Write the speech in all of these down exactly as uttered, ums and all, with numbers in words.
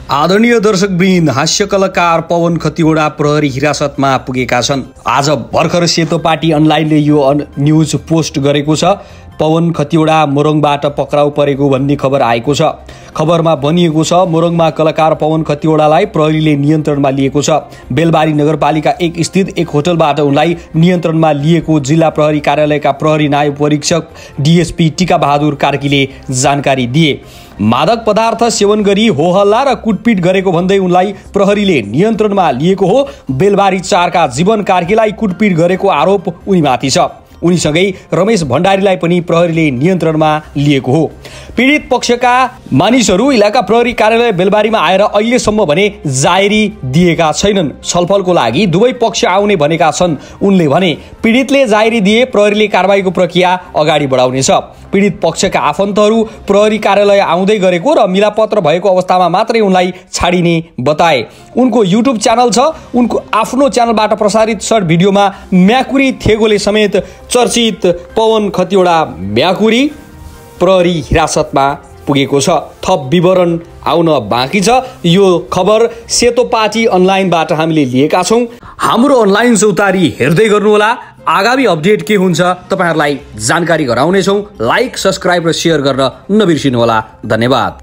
आदरणीय दर्शकवृन्द, हास्य कलाकार पवन खतिवडा प्रहरी हिरासतमा पुगेका छन्। आज भर्खर सेतो पार्टी अनलाइनले यो न्युज पोस्ट गरेको छ। पवन खतिवडा मोरङबाट पक्राउ परेको भन्ने खबर आएको छ। खबरमा भनिएको छ, मोरङमा कलाकार पवन खतिवडालाई प्रहरीले नियन्त्रणमा लिएको छ। बेलबारी नगरपालिका एक स्थित एक होटलबाट उनलाई नियन्त्रणमा लिएको जिल्ला प्रहरी कार्यालयका प्रहरी नायब परीक्षक डीएसपी टिका बहादुर कार्कीले जानकारी दिए। मादक पदार्थ सेवन गरी होहल्ला र कुटपिट गरेको भन्दै उनलाई प्रहरीले नियन्त्रणमा लिएको हो। बेलबारी चारका जीवन कार्कीलाई कुटपिट गरेको आरोप उनीमाथि छ। उनीसँगै रमेश भण्डारीलाई पनि प्रहरीले नियन्त्रणमा लिएको हो। पीडित पक्षका मानिसहरू इलाका प्रहरी कार्यालय बेलबारीमा आएर अहिलेसम्म भने जाहेरी दिएका छैनन्। छलफलको लागि दुवै पक्ष आउने भनेका छन्। उनले भने पीडितले जाहेरी दिए प्रहरीले कारबाहीको प्रक्रिया अगाडि बढाउनेछ। पीडित पक्षका आफन्तहरू प्रहरी कार्यालय आउँदै गरेको र मिलापत्र भएको अवस्थामा मात्रै उनलाई छाडिने बताए। उनको युट्युब च्यानल छ। उनको आफ्नो च्यानलबाट प्रसारित सर्ट भिडियोमा म्याकुरी थेगोले समेत चर्चित पवन खतिवडा म्याकुरी प्रहरी हिरासतमा पुगेको छ। थप विवरण आउन बाँकी छ। यो खबर सेतो पार्टी अनलाइनबाट हामीले लिएका छौँ। हाम्रो अनलाइन चौतारी हेर्दै गर्नुहोला। आगामी अपडेट के हुन्छ तपाईहरुलाई जानकारी गराउनेछौँ। लाइक, सब्स्क्राइब र शेयर गर्न नबिर्सिनुहोला। धन्यवाद।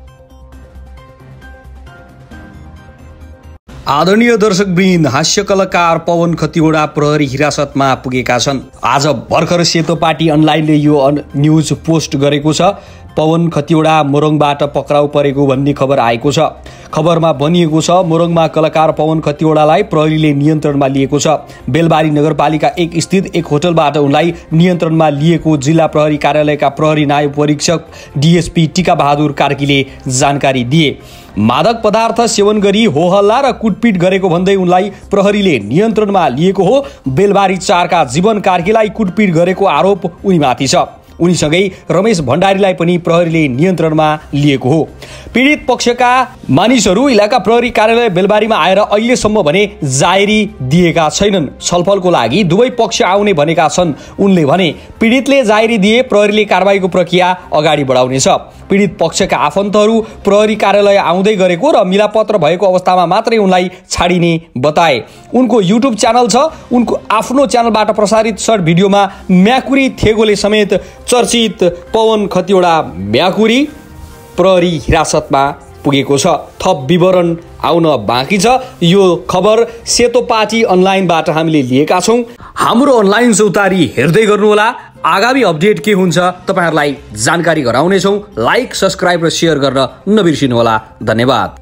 आदरणीय दर्शकवृन्द, हास्य कलाकार पवन खतिवडा प्रहरी हिरासतमा पुगेका छन्। आज भर्खर सेतो पार्टी अनलाइनले यो न्युज पोस्ट गरेको छ। पवन खतिवडा मोरङबाट पक्राउ परेको भन्ने खबर आएको छ। खबरमा भनिएको छ, मोरङमा कलाकार पवन खतिवडालाई प्रहरीले नियन्त्रणमा लिएको छ। बेलबारी नगरपालिका एक स्थित एक होटलबाट उनलाई नियन्त्रणमा लिएको जिल्ला प्रहरी कार्यालयका प्रहरी नायब परीक्षक डीएसपी टिका बहादुर कार्कीले जानकारी दिए। मादक पदार्थ सेवन गरी होहल्ला र कुटपिट गरेको भन्दै उनलाई प्रहरीले नियन्त्रणमा लिएको हो। बेलबारी चारका जीवन कार्कीलाई कुटपिट गरेको आरोप उनीमाथि छ। उनीसँगै रमेश भण्डारीलाई पनि प्रहरीले नियन्त्रणमा लिएको हो। पीडित पक्षका मानिसहरू इलाका प्रहरी कार्यालय बेलबारीमा आएर अहिलेसम्म भने जाहेरी दिएका छैनन्। छलफलको लागि दुवै पक्ष आउने भनेका छन्। उनले भने पीडितले जाहेरी दिए प्रहरीले कारबाहीको प्रक्रिया अगाडि बढाउनेछ। पीडित पक्षका आफन्तहरू प्रहरी कार्यालय आउँदै गरेको र मिलापत्र भएको अवस्थामा मात्रै उनलाई छाडिने बताए। उनको युट्युब च्यानल छ। उनको आफ्नो च्यानलबाट प्रसारित सर्ट भिडियोमा म्याकुरी थेगोले समेत चर्चित पवन खतिवडा म्याकुरी प्रहरी हिरासतमा पुगेको छ। थप विवरण आउन बाँकी छ। यो खबर सेतो पार्टी अनलाइनबाट हामीले लिएका छौँ। हाम्रो अनलाइन चौतारी हेर्दै गर्नुहोला। आगामी अपडेट के हुन्छ तपाईहरुलाई जानकारी गराउनेछौँ। लाइक, सब्स्क्राइब र शेयर गर्न नबिर्सिनुहोला। धन्यवाद।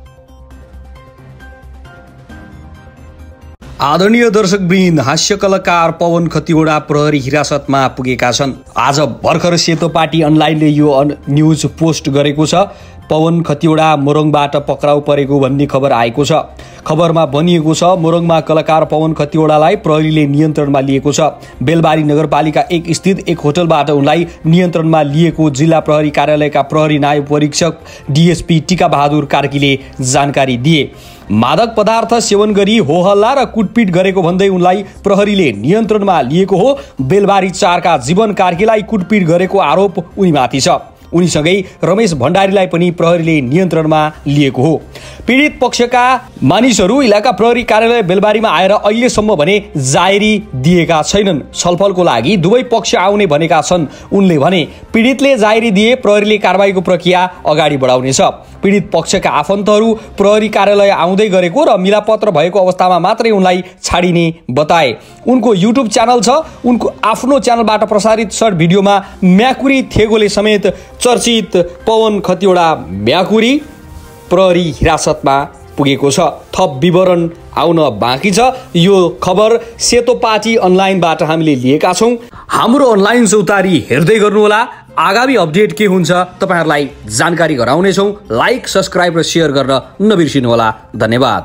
आदरणीय दर्शकवृन्द, हास्य कलाकार पवन खतिवडा प्रहरी हिरासतमा पुगेका छन्। आज भर्खर सेतो पार्टी अनलाइनले यो न्युज पोस्ट गरेको छ। पवन खतिवडा मोरङबाट पक्राउ परेको भन्ने खबर आएको छ। खबरमा भनिएको छ, मोरङमा कलाकार पवन खतिवडालाई प्रहरीले नियन्त्रणमा लिएको छ। बेलबारी नगरपालिका एक स्थित एक होटलबाट उनलाई नियन्त्रणमा लिएको जिल्ला प्रहरी कार्यालयका प्रहरी नायब परीक्षक डीएसपी टिका बहादुर कार्कीले जानकारी दिए। मादक पदार्थ सेवन गरी होहल्ला र कुटपिट गरेको भन्दै उनलाई प्रहरीले नियन्त्रणमा लिएको हो। बेलबारी चारका जीवन कार्कीलाई कुटपिट गरेको आरोप उनीमाथि छ। उनीसँगै रमेश भण्डारीलाई पनि प्रहरीले नियन्त्रणमा लिएको हो। पीडित पक्षका मानिसहरू इलाका प्रहरी कार्यालय बेलबारीमा आएर अहिलेसम्म भने जाहेरी दिएका छैनन्। छलफलको लागि दुवै पक्ष आउने भनेका छन्। उनले भने पीडितले जाहेरी दिए प्रहरीले कारबाहीको प्रक्रिया अगाडि बढाउनेछ। पीडित पक्षका आफन्तहरू प्रहरी कार्यालय आउँदै गरेको र मिलापत्र भएको अवस्थामा मात्रै उनलाई छाडिने बताए। उनको युट्युब च्यानल छ। उनको आफ्नो च्यानलबाट प्रसारित सर्ट भिडियोमा म्याकुरी थेगोले समेत चर्चित पवन खतिवडा म्याकुरी प्रहरी हिरासतमा पुगेको छ। थप विवरण आउन बाँकी छ। यो खबर सेतो पार्टी अनलाइनबाट हामीले लिएका छौँ। हाम्रो अनलाइन चौतारी हेर्दै गर्नुहोला। आगामी अपडेट के हुन्छ तपाईहरुलाई जानकारी गराउनेछौँ। लाइक, सब्स्क्राइब र शेयर गर्न नबिर्सिनुहोला। धन्यवाद।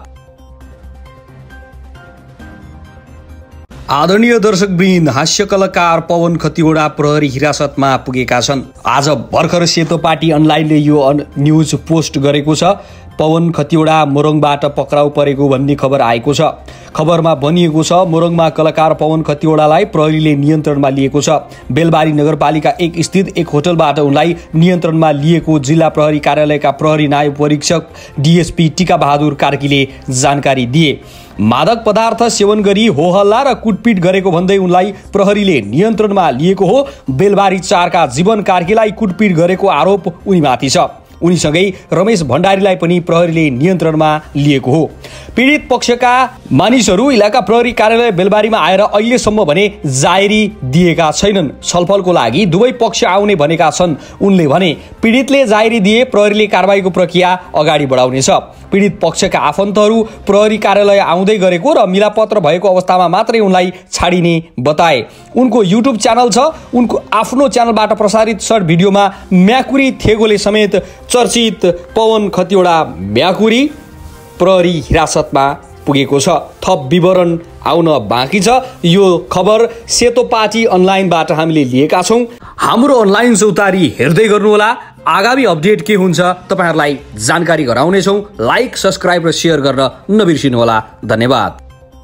आदरणीय दर्शकवृन्द, हास्य कलाकार पवन खतिवडा प्रहरी हिरासतमा पुगेका छन्। आज भर्खर सेतो पार्टी अनलाइनले यो न्युज पोस्ट गरेको छ। पवन खतिवडा मोरङबाट पक्राउ परेको भन्ने खबर आएको छ। खबरमा भनिएको छ मोरङमा कलाकार पवन खतिवडालाई प्रहरीले नियन्त्रणमा लिएको छ। बेलबारी नगरपालिका एक स्थित एक होटलबाट उनलाई नियन्त्रणमा लिएको जिल्ला प्रहरी कार्यालयका प्रहरी नायब परीक्षक डीएसपी टिका बहादुर कार्कीले जानकारी दिए। मादक पदार्थ सेवन गरी होहल्ला र कुटपिट गरेको भन्दै उनलाई प्रहरीले नियन्त्रणमा लिएको हो। बेलबारी चारका जीवन कार्कीलाई कुटपिट गरेको आरोप उनीमाथि छ। उनीसँगै रमेश भण्डारीलाई पनि प्रहरीले नियन्त्रणमा लिएको हो। पीडित पक्षका मानिसहरू इलाका प्रहरी कार्यालय बेलबारीमा आएर अहिलेसम्म भने जाहेरी दिएका छैनन्। छलफलको लागि दुवै पक्ष आउने भनेका छन्। उनले भने पीडितले जाहेरी दिए प्रहरीले कारबाहीको प्रक्रिया अगाडि बढाउनेछ। पीडित पक्षका आफन्तहरू प्रहरी कार्यालय आउँदै गरेको र मिलापत्र भएको अवस्थामा मात्रै उनलाई छाडिने बताए। उनको युट्युब च्यानल छ। उनको आफ्नो च्यानलबाट प्रसारित सर्ट भिडियोमा म्याकुरी थेगोले समेत चर्चित पवन खतिवडा म्याकुरी प्रहरी हिरासतमा पुगेको छ। थप विवरण आउन बाँकी छ। यो खबर सेतो पाटी अनलाइनबाट हामीले लिएका छौँ। हाम्रो अनलाइन चौतारी हेर्दै गर्नुहोला। आगामी अपडेट के हुन्छ तपाईहरुलाई जानकारी गराउनेछौँ। लाइक, सब्स्क्राइब र शेयर गर्न नबिर्सिनुहोला। धन्यवाद।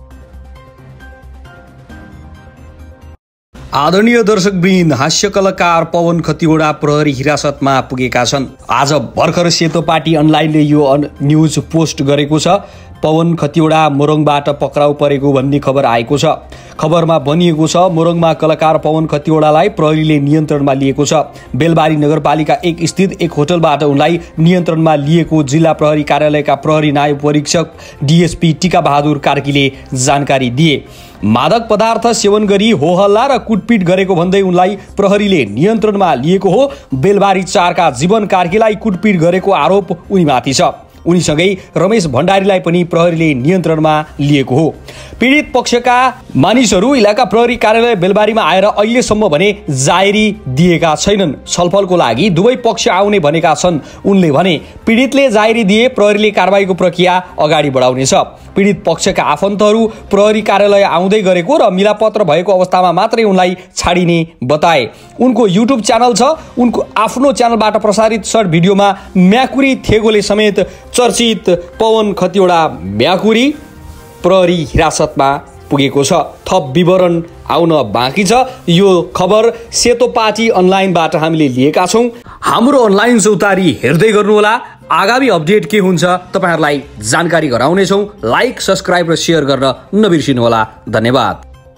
आदरणीय दर्शकवृन्द, हास्य कलाकार पवन खतिवडा प्रहरी हिरासतमा पुगेका छन्। आज भर्खर सेतो पाटी अनलाइनले यो न्युज पोस्ट गरेको छ। पवन खतिवडा मोरङबाट पक्राउ परेको भन्ने खबर आएको छ। खबरमा भनिएको छ मोरङमा कलाकार पवन खतिवडालाई प्रहरीले नियन्त्रणमा लिएको छ। बेलबारी नगरपालिका एक स्थित एक होटलबाट उनलाई नियन्त्रणमा लिएको जिल्ला प्रहरी कार्यालयका प्रहरी नायब परीक्षक डीएसपी टिका बहादुर कार्कीले जानकारी दिए। मादक पदार्थ सेवन गरी होहल्ला र कुटपिट गरेको भन्दै उनलाई प्रहरीले नियन्त्रणमा लिएको हो। बेलबारी चारका जीवन कार्कीलाई कुटपिट गरेको आरोप उनीमाथि छ। उनीसँगै रमेश भण्डारीलाई पनि प्रहरीले नियन्त्रणमा लिएको हो। पीडित पक्षका मानिसहरू इलाका प्रहरी कार्यालय बेलबारीमा आएर अहिलेसम्म भने जाहेरी दिएका छैनन्। छलफलको लागि दुवै पक्ष आउने भनेका छन्। उनले भने पीडितले जाहेरी दिए प्रहरीले कारबाहीको प्रक्रिया अगाडि बढाउनेछ। पीडित पक्षका आफन्तहरू प्रहरी कार्यालय आउँदै गरेको र मिलापत्र भएको अवस्थामा मात्रै उनलाई छाडिने बताए। उनको युट्युब च्यानल छ। उनको आफ्नो च्यानलबाट प्रसारित सर्ट भिडियोमा म्याकुरी थेगोले समेत चर्चित पवन खतिवडा म्याकुरी प्रहरी हिरासतमा पुगेको छ। थप विवरण आउन बाँकी छ। यो खबर सेतो पाटी अनलाइनबाट हामीले लिएका छौँ। हाम्रो अनलाइन चौतारी हेर्दै गर्नुहोला। आगामी अपडेट के हुन्छ तपाईहरुलाई जानकारी गराउनेछौँ। लाइक, सब्स्क्राइब र शेयर गर्न नबिर्सिनुहोला। धन्यवाद।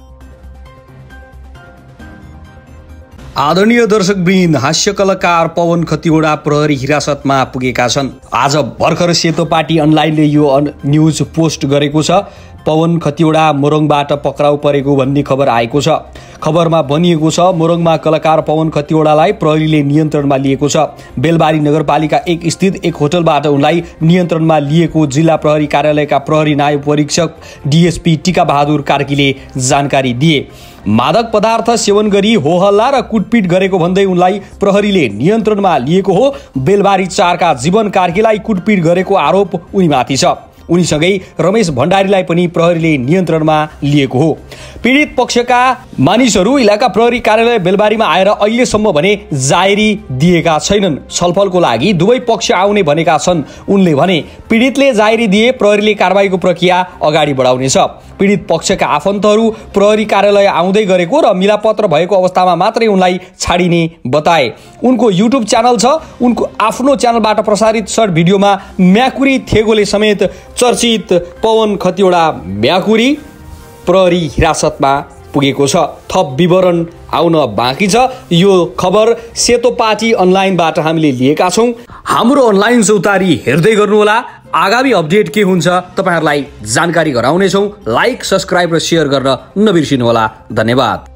आदरणीय दर्शकवृन्द, हास्य कलाकार पवन खतिवडा प्रहरी हिरासतमा पुगेका छन्। आज भर्खर सेतो पाटी अनलाइनले यो न्युज पोस्ट गरेको छ। पवन खतिवडा मोरङबाट पक्राउ परेको भन्ने खबर आएको छ। खबरमा भनिएको छ मोरङमा कलाकार पवन खतिवडालाई प्रहरीले नियन्त्रणमा लिएको छ। बेलबारी नगरपालिका एक स्थित एक होटलबाट उनलाई नियन्त्रणमा लिएको जिल्ला प्रहरी कार्यालयका प्रहरी नायब परीक्षक डीएसपी टिका बहादुर कार्कीले जानकारी दिए। मादक पदार्थ सेवन गरी होहल्ला र कुटपिट गरेको भन्दै उनलाई प्रहरीले नियन्त्रणमा लिएको हो। बेलबारी चारका जीवन कार्कीलाई कुटपिट गरेको आरोप उनीमाथि छ। उनीसँगै रमेश भण्डारीलाई पनि प्रहरीले नियन्त्रणमा लिएको हो। पीडित पक्षका मानिसहरू इलाका प्रहरी कार्यालय बेलबारीमा आएर अहिलेसम्म भने जाहेरी दिएका छैनन्। छलफलको लागि दुवै पक्ष आउने भनेका छन्। उनले भने पीडितले जाहेरी दिए प्रहरीले कारबाहीको प्रक्रिया अगाडि बढाउनेछ। पीडित पक्षका आफन्तहरू प्रहरी कार्यालय आउँदै गरेको र मिलापत्र भएको अवस्थामा मात्रै उनलाई छाडिने बताए। उनको युट्युब च्यानल छ। उनको आफ्नो च्यानलबाट प्रसारित सर्ट भिडियोमा म्याकुरी थेगोले समेत चर्चित पवन खतिवडा म्याकुरी प्रहरी हिरासतमा पुगेको छ। थप विवरण आउन बाँकी छ। यो खबर सेतो पाटी अनलाइनबाट हामीले लिएका छौँ। हाम्रो अनलाइन चौतारी हेर्दै गर्नुहोला। आगामी अपडेट के हुन्छ तपाईहरुलाई जानकारी गराउनेछौँ। लाइक, सब्स्क्राइब र शेयर गर्न नबिर्सिनुहोला। धन्यवाद।